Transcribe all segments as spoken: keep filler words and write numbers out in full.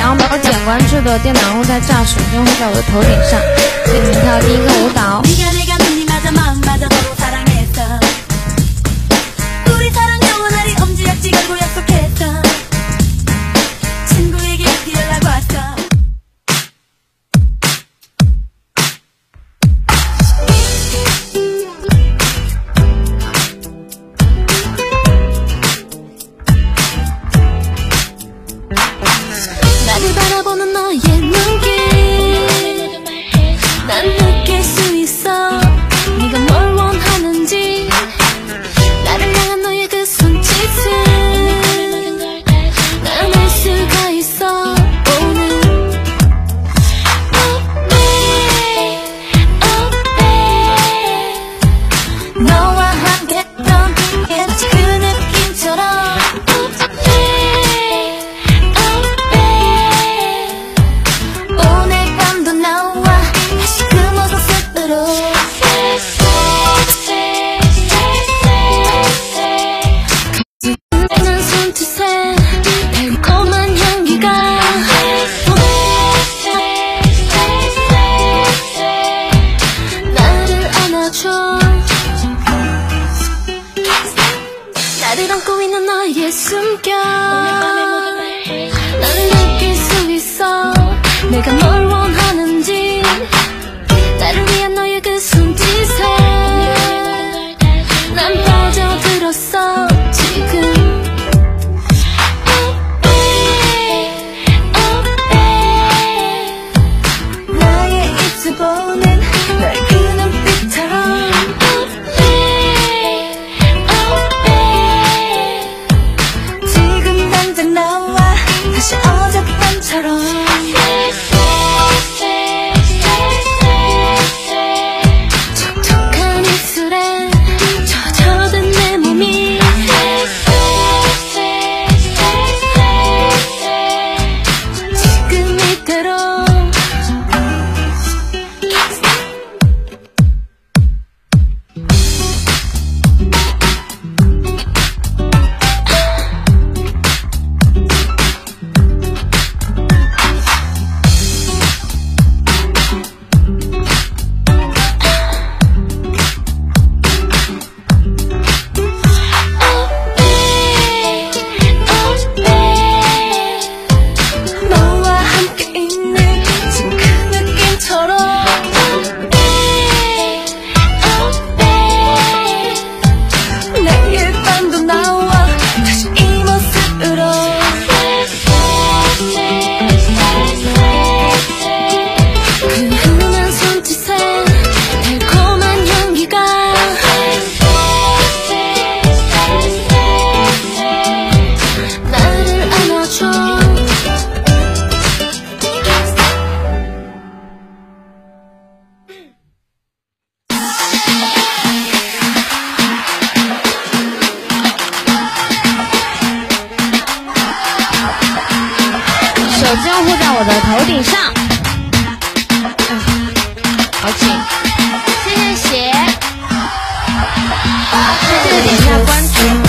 然后没有点关注的电脑用户在这儿，首先会在我的头顶上。给你们跳第一个舞蹈。 나를 바라보는 너의 눈길 난 느낄 수 있어 네가 뭘 원하는지 나를 향한 너의 그 손짓을 난 알 수가 있어 오늘 Oh babe, oh babe 너와 함께 했던 그 느낌처럼 나를 안고 있는 너의 숨결 난 느낄 수 있어 내가 뭘 원하는지 나를 위한 너의 그 손짓에 난 빠져들었어 지금 Oh babe, oh babe 나의 입술 보는 너의 그 눈빛처럼 다시 어젯밤처럼 촉촉한 입술에 젖어든 내 몸이 지금 이대로 手机用户在我的头顶上，好紧，谢谢鞋，记得点一下关注。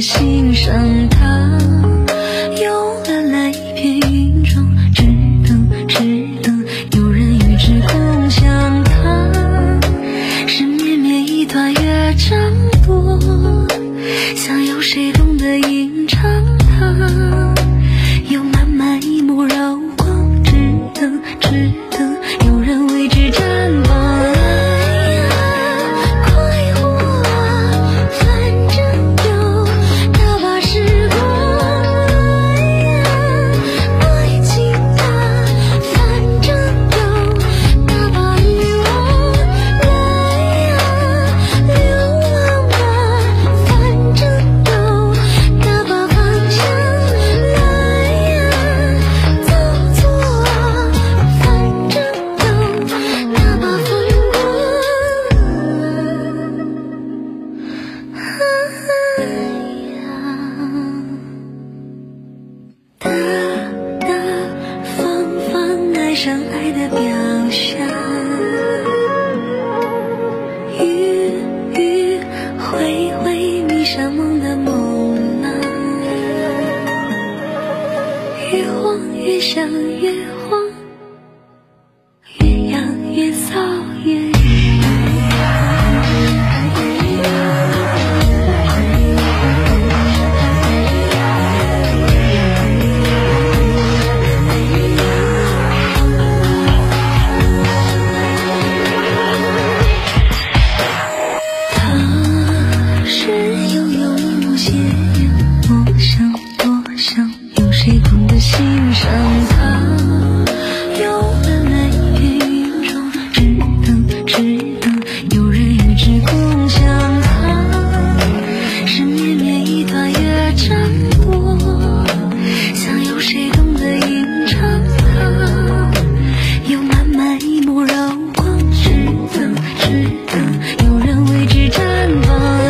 的欣赏它，有了那一片云中，只等只等有人与之共享它，是绵绵一团乐章多，想有谁懂得吟唱它，有漫漫一抹柔光，只等只等有人为之绽放。上爱的表象，雨雨挥挥迷上梦的梦啊，越晃越想越晃，越痒越骚越谁懂得欣赏它，有了那一片云中，只等只等有人与之共享它，是绵绵一段乐章多，想有谁懂得吟唱它，有满满一抹柔光，只等只等有人为之绽放。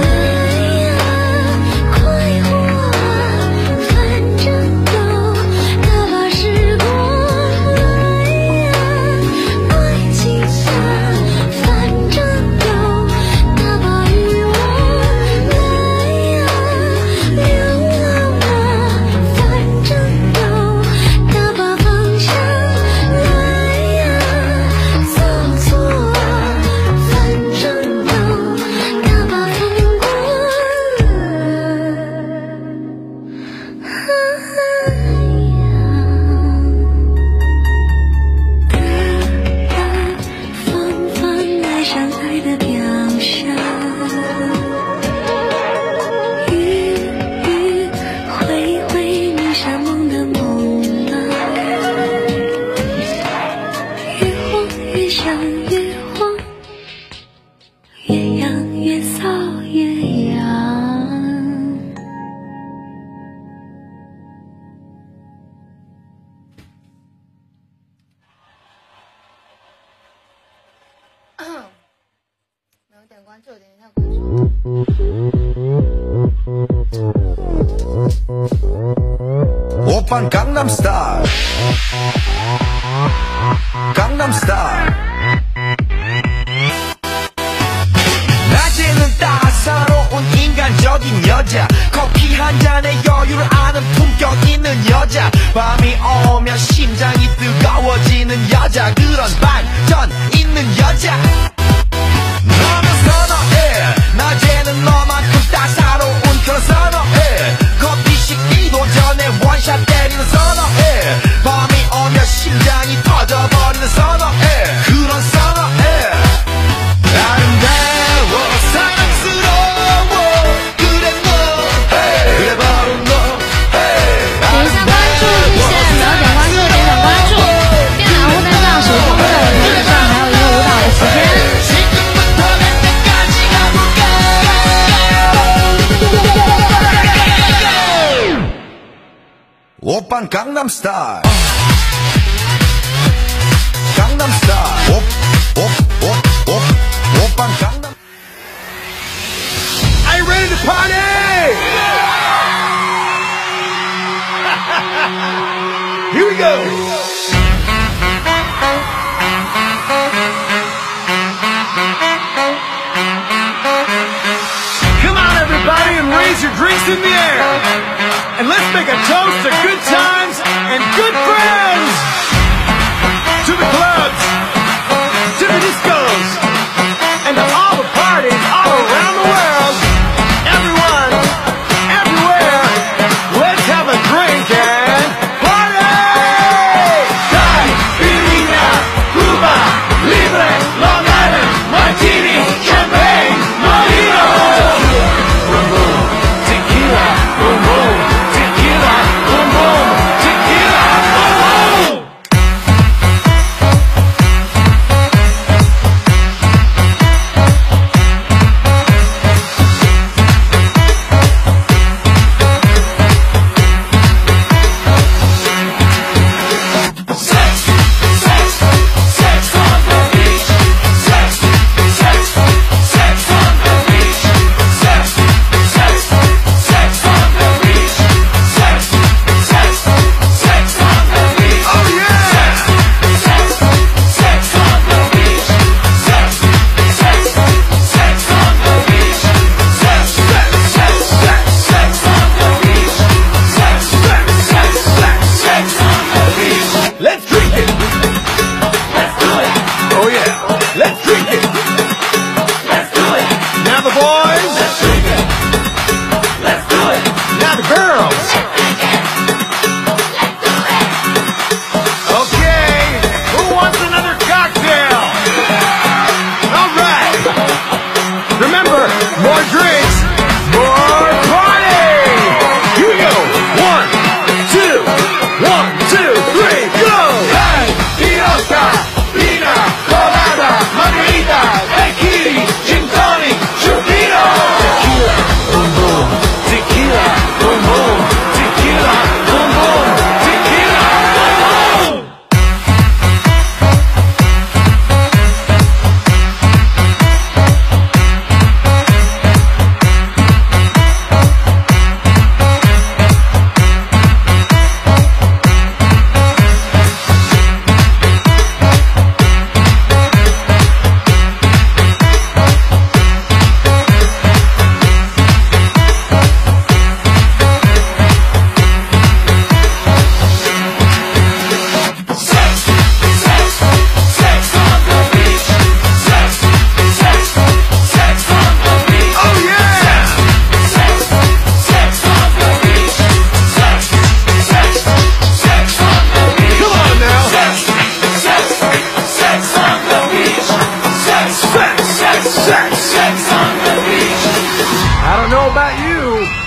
有点关注，点一下关注。 오빤 강남 스타일 강남 스타일 낮에는 따사로운 인간적인 여자 커피 한 잔에 여유를 아는 품격 있는 여자 밤이 오면 심장이 뜨거워지는 여자 그런 반전 있는 여자 너는 선어해 낮에는 너만큼 따사로운 그런 선어해 커피 식기도 전에 원샷 때리는 선어해 밤이 오면 심장이 터져버리는 선어해 그런 선어해 아름다워 사랑스러워 그래 너 hey, 그래 바로 너 hey, 点一下关注，谢谢，秒点关注，点点关注，电脑后台上手机后台我头上还有一个舞蹈的时间。 오빤 강남 스타일 강남 스타일 오오오오 오빤 강남 Are you ready to party? Here we go. Come on everybody and raise your drinks in the air.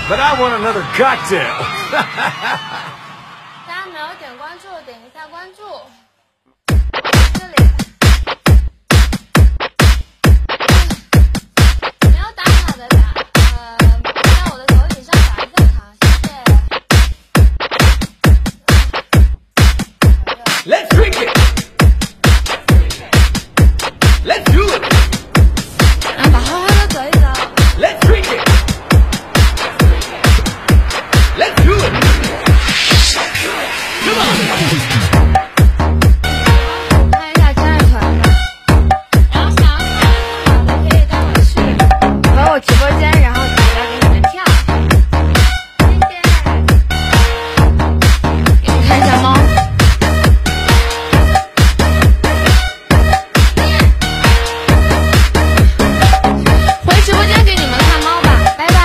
But I want another cocktail.